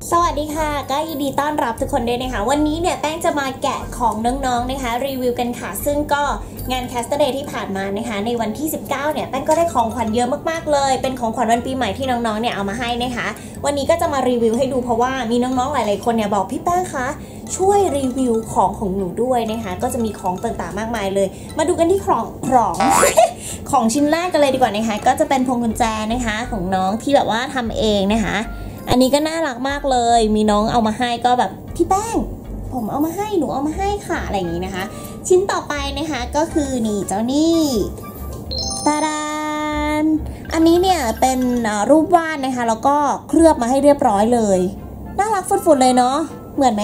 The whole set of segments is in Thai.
สวัสดีค่ะก็ยินดีต้อนรับทุกคนด้วยนะคะวันนี้เนี่ยแป้งจะมาแกะของน้องๆนะคะรีวิวกันค่ะซึ่งก็งาน Caster Day ที่ผ่านมานะคะในวันที่19เนี่ยแป้งก็ได้ของขวัญเยอะมากๆเลยเป็นของขวัญวันปีใหม่ที่น้องๆเนี่ยเอามาให้นะคะวันนี้ก็จะมารีวิวให้ดูเพราะว่ามีน้องๆหลายๆคนเนี่ยบอกพี่แป้งคะช่วยรีวิวของหนูด้วยนะคะก็จะมีของต่างๆมากมายเลยมาดูกันที่ของชิ้นแรกกันเลยดีกว่านะคะก็จะเป็นพวงกุญแจนะคะของน้องที่แบบว่าทำเองนะคะอันนี้ก็น่ารักมากเลยมีน้องเอามาให้ก็แบบพี่แป้งผมเอามาให้หนูเอามาให้ค่ะอะไรอย่างนี้นะคะชิ้นต่อไปนะคะก็คือนี่เจ้านี่ตาดานอันนี้เนี่ยเป็นรูปวาดนะคะแล้วก็เคลือบมาให้เรียบร้อยเลยน่ารักฟุดๆเลยเนาะเหมือนไหม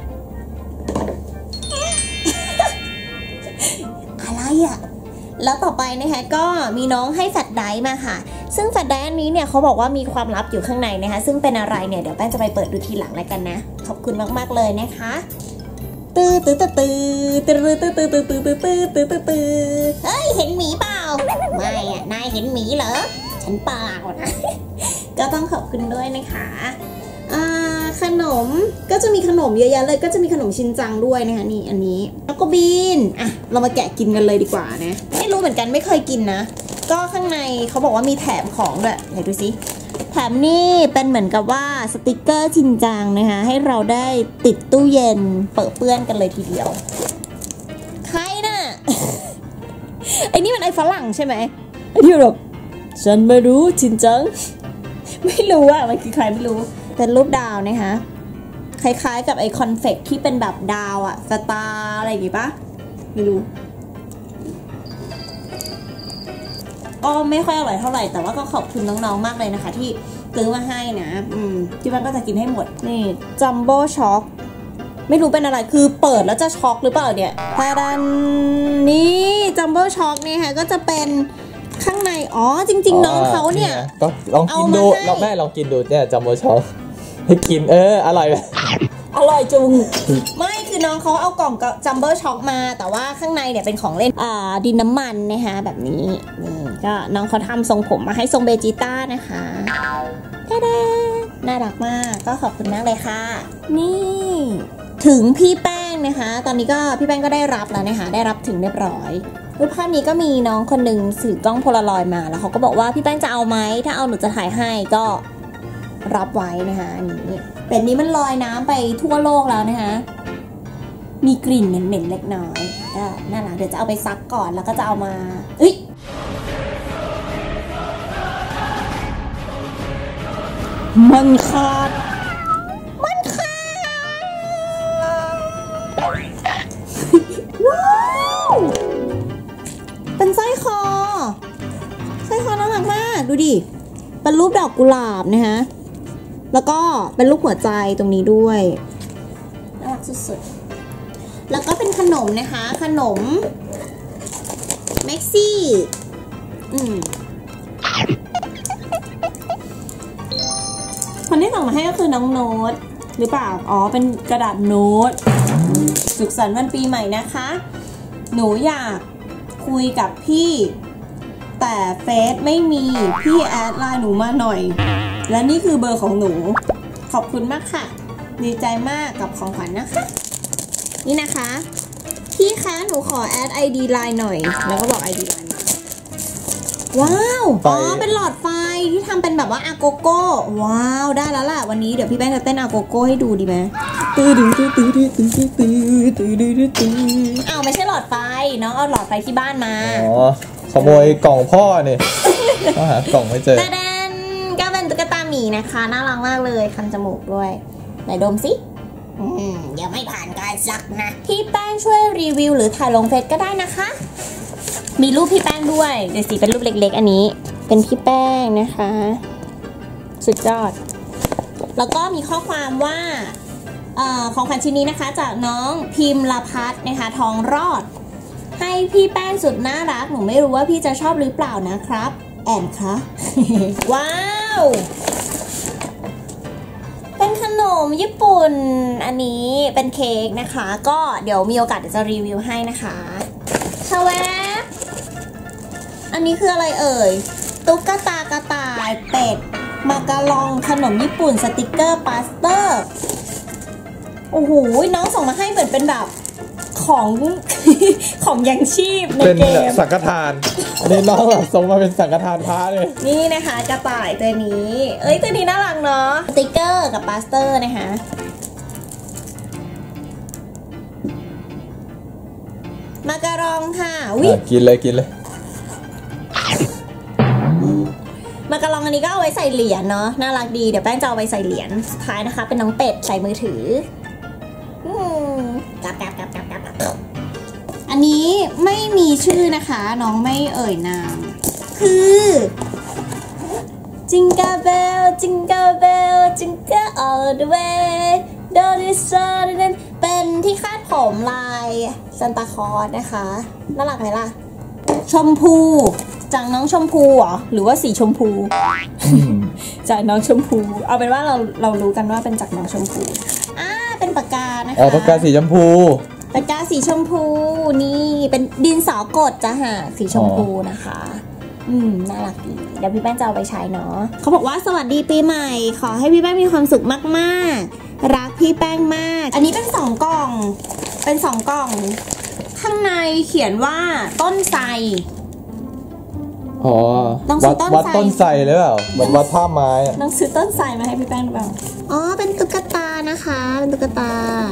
อะไรอะแล้วต่อไปนะคะก็มีน้องให้แฟลชไดรฟ์มาค่ะซึ่งแฟลชไดรฟ์อันนี้เนี่ยเขาบอกว่ามีความลับอยู่ข้างในนะคะซึ่งเป็นอะไรเนี่ยเดี๋ยวแป้งจะไปเปิดดูทีหลังแล้วกันนะขอบคุณมากๆเลยนะคะตื้อเฮ้ยเห็นหมีเปล่าไม่อะนายเห็นหมีเหรอฉันเปล่านะก็ต้องขอบคุณด้วยนะคะขนมก็จะมีขนมเยอะแยะเลยก็จะมีขนมชินจังด้วยนะคะนี่อันนี้แล้วก็บีนอ่ะเรามาแกะกินกันเลยดีกว่านะไม่รู้เหมือนกันไม่เคยกินนะก็ข้างในเขาบอกว่ามีแถมของด้วยไหนดูสิแถมนี่เป็นเหมือนกับว่าสติกเกอร์ชินจังนะคะให้เราได้ติดตู้เย็นเปิดเปื้อนกันเลยทีเดียวใครน่ะ ไอ้นี่มันไอ้ฝรั่งใช่ไหมไอ้ที่แบบฉันไม่รู้ชินจัง ไม่รู้อะมันคือใครไม่รู้เป็นรูปดาวนะคะคล้ายๆกับไอคอนเฟกที่เป็นแบบดาวอะสตาร์อะไรอย่างงี้ปะไม่รู้ก็ไม่ค่อยอร่อยเท่าไหร่แต่ว่าก็ขอบคุณน้องๆมากเลยนะคะที่ซื้อมาให้นะที่บ้านก็จะกินให้หมดนี่จัมโบ้ช็อกไม่รู้เป็นอะไรคือเปิดแล้วจะช็อกหรือเปล่าเนี่ยทาดันนี่จัมโบ้ช็อกนี่ค่ะก็จะเป็นข้างในจริงๆน้องเขาเนี่ยก็ลองกินดูเราแม่ลองกินดูเนี่ยจัมโบ้ช็อกให้กินอร่อยไหมอร่อยจุงไม่คือน้องเขาเอากล่องจัมโบ้ช็อกมาแต่ว่าข้างในเนี่ยเป็นของเล่นดินน้ำมันนะคะแบบนี้นี่ก็น้องเขาทำทรงผมมาให้ทรงเบจิต้านะคะน่ารักมากก็ขอบคุณมากเลยค่ะนี่ถึงพี่แป้งนะคะตอนนี้ก็พี่แป้งก็ได้รับแล้วนะคะได้รับถึงเรียบร้อยรูปภาพนี้ก็มีน้องคนหนึ่งถือกล้องโพลารอยด์มาแล้วเขาก็บอกว่าพี่แป้งจะเอาไหมถ้าเอาหนูจะถ่ายให้ก็รับไว้นะคะอันนี้เป็ดนี้มันลอยน้ำไปทั่วโลกแล้วนะคะมีกลิ่นเหม็นๆเล็กน้อยก็น่ารักเดี๋ยวจะเอาไปซักก่อนแล้วก็จะเอามามันขาดว้าวเป็นสร้อยคอน่ารักมากดูดิเป็นรูปดอกกุหลาบนะคะแล้วก็เป็นรูปหัวใจตรงนี้ด้วยน่ารักสุดๆแล้วก็เป็นขนมนะคะขนมแม็กซี่คนที่ส่งมาให้ก็คือน้องโน้ตหรือเปล่าเป็นกระดาษโน้ตสุขสันต์วันปีใหม่นะคะหนูอยากคุยกับพี่แต่เฟซไม่มีพี่แอดไลน์หนูมาหน่อยและนี่คือเบอร์ของหนูขอบคุณมากค่ะดีใจมากกับของขวัญนะคะนี่นะคะพี่คะหนูขอแอด ID ไลน์หน่อยแล้วก็บอก ID ไลน์ว้าวเป็นหลอดไฟที่ทำเป็นแบบว่าอาโกโก้ว้าวได้แล้วล่ะวันนี้เดี๋ยวพี่แป้งจะเต้นอาโกโก้ให้ดูดีไหมไม่ใช่หลอดไฟน้องเอาหลอดไฟที่บ้านมาขโมยกล่องพ่อเนี่ยก็หากล่องไม่เจอแต่ก็เป็นตุ๊กตาหมีนะคะน่ารักมากเลยคันจมูกด้วยไหนดมสิยังไม่ผ่านการซักนะพี่แป้งช่วยรีวิวหรือถ่ายลงเฟซก็ได้นะคะมีรูปพี่แป้งด้วยเดี๋ยวสิเป็นรูปเล็กๆอันนี้เป็นพี่แป้งนะคะสุดยอดแล้วก็มีข้อความว่าของขวัญชิ้นนี้นะคะจากน้องพิมพ์ละพัฒนะคะทองรอดให้พี่แป้งสุดน่ารักหนูไม่รู้ว่าพี่จะชอบหรือเปล่านะครับแอนคะ ว้าวเป็นขนมญี่ปุ่นอันนี้เป็นเค้กนะคะก็เดี๋ยวมีโอกาสจะรีวิวให้นะคะชาแวบอันนี้คืออะไรเอ่ยตุ๊กตากระต่ายเป็ดมาการองขนมญี่ปุ่นสติกเกอร์ปาสเตอร์โอ้โหน้องส่งมาให้เหมือนเป็นแบบของ ของยังชีพในเกมสังฆทานอันนี้น้องแบบส่งมาเป็นสังฆทานพระเลยนี่นะคะกระต่ายตัวนี้ตัวนี้น่ารักเนาะสติกเกอร์กับปาสเตอร์นะคะมาการองค่ะกินเลยมาการองอันนี้ก็เอาไว้ใส่เหรียญเนาะน่ารักดีเดี๋ยวแป้งจะเอาไว้ใส่เหรียญสุดท้ายนะคะเป็นน้องเป็ดใส่มือถือกับอันนี้ไม่มีชื่อนะคะน้องไม่เอ่ยนามคือจิงกาเบลจิงกาเบลจิงกา all the way don't it sun เป็นที่คาดผมลายซันตาคลอสนะคะน่ารักไหมล่ะชมพูจากน้องชมพูเหรอหรือว่าสีชมพู จากน้องชมพูเอาเป็นว่าเรารู้กันว่าเป็นจากน้องชมพูเป็นปากกานะคะปากกาสีชมพูปากกาสีชมพูนี่เป็นดินสอกดจ้ะฮะสีชมพูนะคะน่ารักดีเดี๋ยวพี่แป้งจะเอาไปใช้เนาะเขาบอกว่าสวัสดีปีใหม่ขอให้พี่แป้งมีความสุขมากๆรักพี่แป้งมากอันนี้เป็น2 กล่องเป็น2 กล่องข้างในเขียนว่าต้นไทรวัดต้นไทรหรือเปล่าเหมือนวัดท่าไม้ต้องซื้อต้นไทรมาให้พี่แป้งหรือเปล่าเป็นตุ๊กตานะคะเป็นตุ๊กตา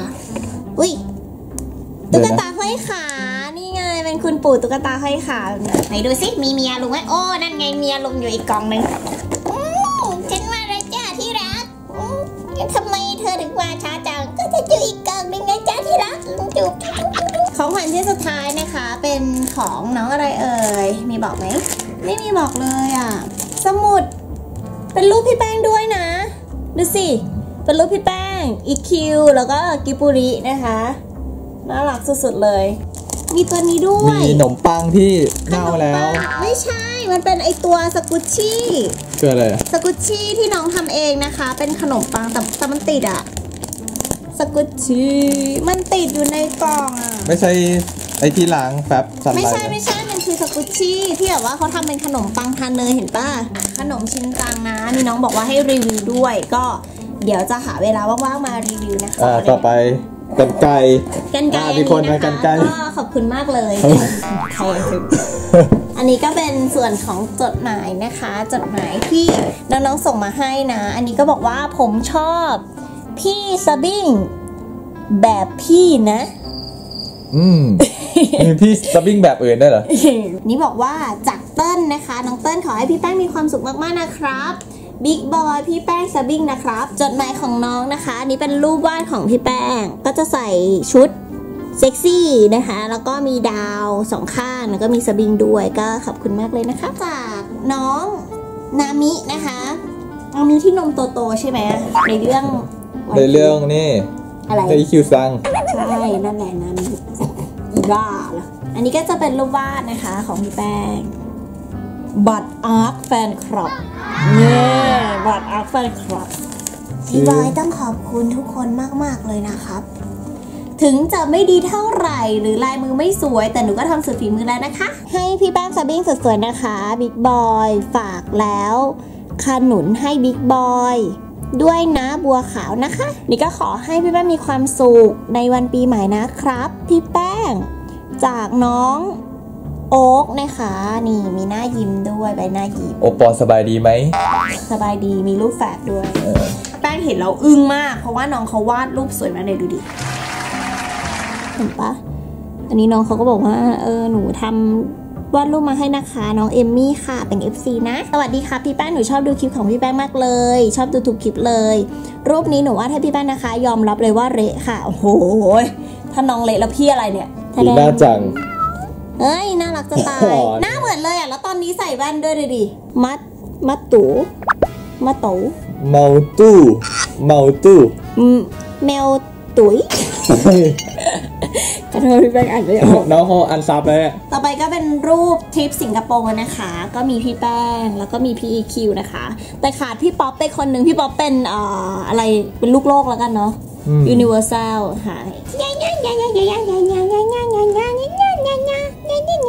ตุ๊กตาห้อยขานี่ไงเป็นคุณปู่ตุ๊กตาห้อยขาไหนดูสิมีเมียลุงไหมนั่นไงเมียลุงอยู่อีกกล่องนึงฉันมาแล้วจ้าที่รักทำไมเธอถึงมาช้าจังก็จะอยู่อีกกล่องนึงไงจ้าที่รักลุงจุ๊บของขวัญชิ้นสุดท้ายนะคะเป็นของน้องอะไรเอ่ยมีบอกไหมไม่มีบอกเลยสมุดเป็นรูปพี่แป้งด้วยนะดูสิเป็นรูปพี่แป้งอีคิวแล้วก็กิปุรินะคะน่ารักสุดๆเลยมีตัวนี้ด้วยมีขนมปังที่เน่าแล้วไม่ใช่มันเป็นไอตัวสกุชชี่คืออะไรสกุชชี่ที่น้องทำเองนะคะเป็นขนมปังแต่มันติดสกุชชี่มันติดอยู่ในกล่องไม่ใช่ไอที่ล้างแฟบสันไม่ใช่มันคือสกุชชี่ที่แบบว่าเขาทำเป็นขนมปังทานเนยเห็นป่ะขนมชิ้นจังนะมีน้องบอกว่าให้รีวิวด้วยก็เดี๋ยวจะหาเวลาว่างๆมารีวิวนะคะต่อไปกันไก่มีคนมากันไก่ก็ขอบคุณมากเลยอันนี้ก็เป็นส่วนของจดหมายนะคะจดหมายที่น้องๆส่งมาให้นะอันนี้ก็บอกว่าผมชอบพี่สบิ้งแบบพี่นะมีพี่สบิ้งแบบอื่นได้เหรอนี่บอกว่าจากเติ้ลนะคะน้องเติ้ลขอให้พี่แป้งมีความสุขมากๆนะครับบิ๊กบอยพี่แป้งสบิ้งนะครับจดหมายของน้องนะคะอันนี้เป็นรูปวาดของพี่แป้งก็จะใส่ชุดเซ็กซี่นะคะแล้วก็มีดาว2 ข้างแล้วก็มีสบิ้งด้วยก็ขอบคุณมากเลยนะคะจากน้องนามินะคะนามิที่นมโตๆใช่ไหมในเรื่องนี่อะไรไอคิวซังใช่นั่นแหละนามิอีบ้าเหรออันนี้ก็จะเป็นรูปวาดนะคะของพี่แป้งบัตรอาร์คแฟนคลับบัตรอาร์คแฟนคลับพี่บอยต้องขอบคุณทุกคนมากๆเลยนะครับถึงจะไม่ดีเท่าไหร่หรือลายมือไม่สวยแต่หนูก็ทำสุดฝีมือแล้วนะคะให้พี่แป้งสบิ้งสวยๆนะคะบิ๊กบอยฝากแล้วขนุนให้บิ๊กบอยด้วยนะบัวขาวนะคะนี่ก็ขอให้พี่แป้งมีความสุขในวันปีใหม่นะครับพี่แป้งจากน้องโอ๊กนะคะนี่มีหน้ายิ้มด้วยใบหน้ายิ้มโอปอสบายดีไหมสบายดีมีรูปแฝดด้วยแป้งเห็นเราอึ้งมากเพราะว่าน้องเขาวาดรูปสวยมากเลยดูดิเห็นปะอันนี้น้องเขาก็บอกว่าหนูทำวาดรูปมาให้นะคะน้องเอมมี่ค่ะเป็น FC นะสวัสดีค่ะพี่แป้งหนูชอบดูคลิปของพี่แป้งมากเลยชอบดูทุกคลิปเลยรูปนี้หนูวาดให้พี่แป้งนะคะยอมรับเลยว่าเละค่ะโอ้โหถ้าน้องเละแล้วพี่อะไรเนี่ยน่าจังน่ารักจะตายหน้าเหมือนเลยแล้วตอนนี้ใส่แว่นด้วยดิมัดตู่เมาตู้แมวตุ๋ยขอโทษพี่แป้งอ่านไม่ออกน้องเขาอันซับเลยต่อไปก็เป็นรูปทริปสิงคโปร์นะคะก็มีพี่แป้งแล้วก็มีพี่ EQ นะคะแต่ขาดพี่ป๊อปไปคนหนึ่งพี่ป๊อปเป็นอะไรเป็นลูกโลกแล้วกันเนาะUniversal ค่ะ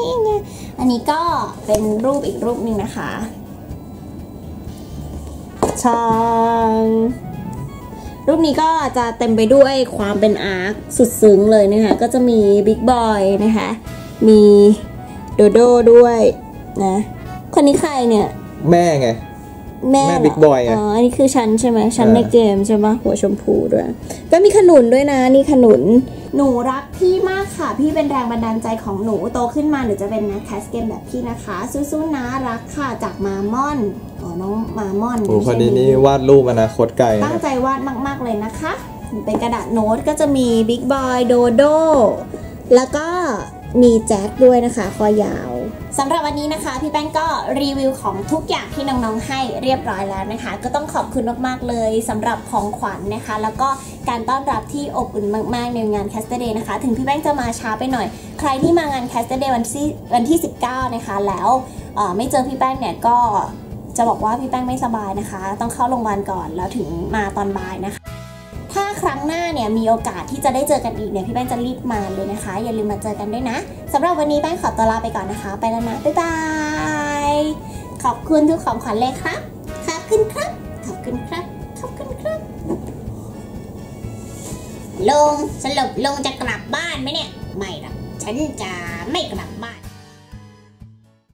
อันนี้ก็เป็นรูปอีกรูปหนึ่งนะคะช่างรูปนี้ก็จะเต็มไปด้วยความเป็นอาร์คสุดซึ้งเลยนะคะก็จะมีบิ๊กบอยนะคะมีโดโด้ด้วยนะคนนี้ใครเนี่ยแม่ไงแม่บิ๊กบอยอ๋ออันนี้คือฉันใช่ไหมฉันในเกมใช่ไหมหัวชมพูด้วยก็มีขนุนด้วยนะนี่ขนุนหนูรักพี่มากค่ะพี่เป็นแรงบันดาลใจของหนูโตขึ้นมาหนูจะเป็นนักแคสเกมแบบพี่นะคะสู้ๆนะรักค่ะจากมามอนอ๋อน้องมามอนโอ้คนนี้วาดรูปอนาคตไกลตั้งใจวาดมากๆเลยนะคะเป็นกระดาษโน้ตก็จะมีบิ๊กบอยโดโดแล้วก็มีแจ็คด้วยนะคะคอยาวสำหรับวันนี้นะคะพี่แป้งก็รีวิวของทุกอย่างที่น้องๆให้เรียบร้อยแล้วนะคะก็ต้องขอบคุณมากๆเลยสำหรับของขวัญนะคะแล้วก็การต้อนรับที่อบอุ่นมากๆในงาน Caster Day นะคะถึงพี่แป้งจะมาช้าไปหน่อยใครที่มางาน Caster Day วันที่19นะคะแล้วไม่เจอพี่แป้งเนี่ยก็จะบอกว่าพี่แป้งไม่สบายนะคะต้องเข้าโรงพยาบาลก่อนแล้วถึงมาตอนบ่ายนะคะถ้าครั้งหน้าเนี่ยมีโอกาสที่จะได้เจอกันอีกเนี่ยพี่แป้งจะรีบมาเลยนะคะอย่าลืมมาเจอกันด้วยนะสำหรับวันนี้แป้งขอตัวลาไปก่อนนะคะไปแล้วนะบ๊ายบายขอบคุณทุกของขวัญเลยครับขอบคุณครับขอบคุณครับขอบคุณครับลุงสรุปลุงจะกลับบ้านไหมเนี่ยไม่หรอกฉันจะไม่กลับบ้าน